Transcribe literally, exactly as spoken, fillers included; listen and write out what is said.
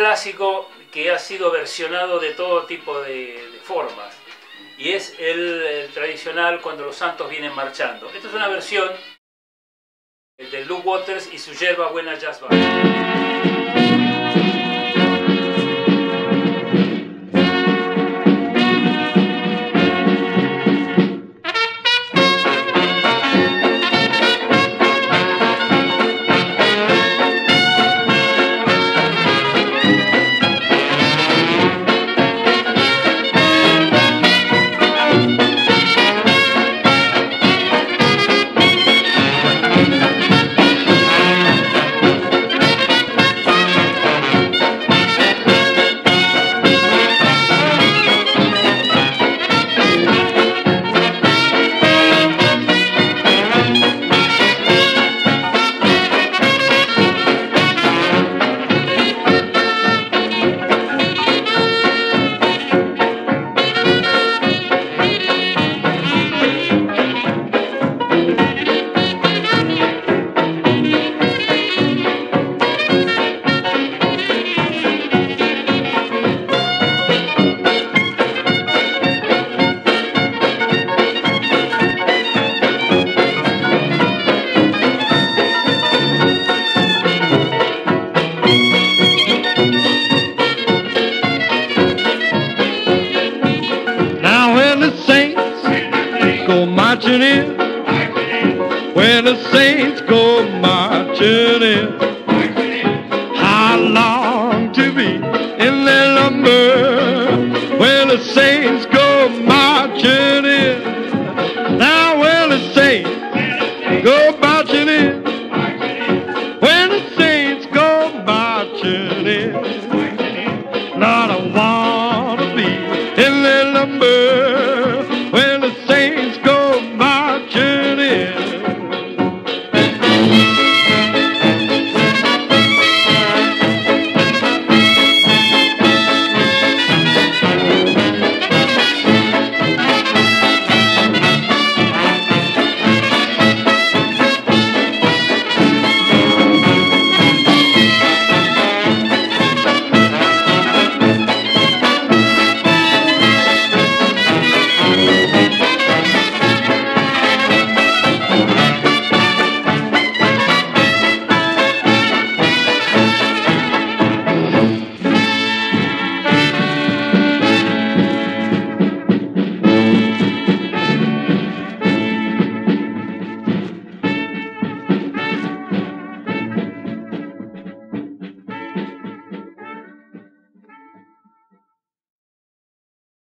clásico que ha sido versionado de todo tipo de, de formas. Y es el, el tradicional cuando los santos vienen marchando. Esta es una versión de Blue Waters y su Yerba Buena Jazz Band. Marching in, when the saints go marching in, I long to be in their number. When the saints go marching in, now when the saints go marching in, when the saints go marching in, Lord, I want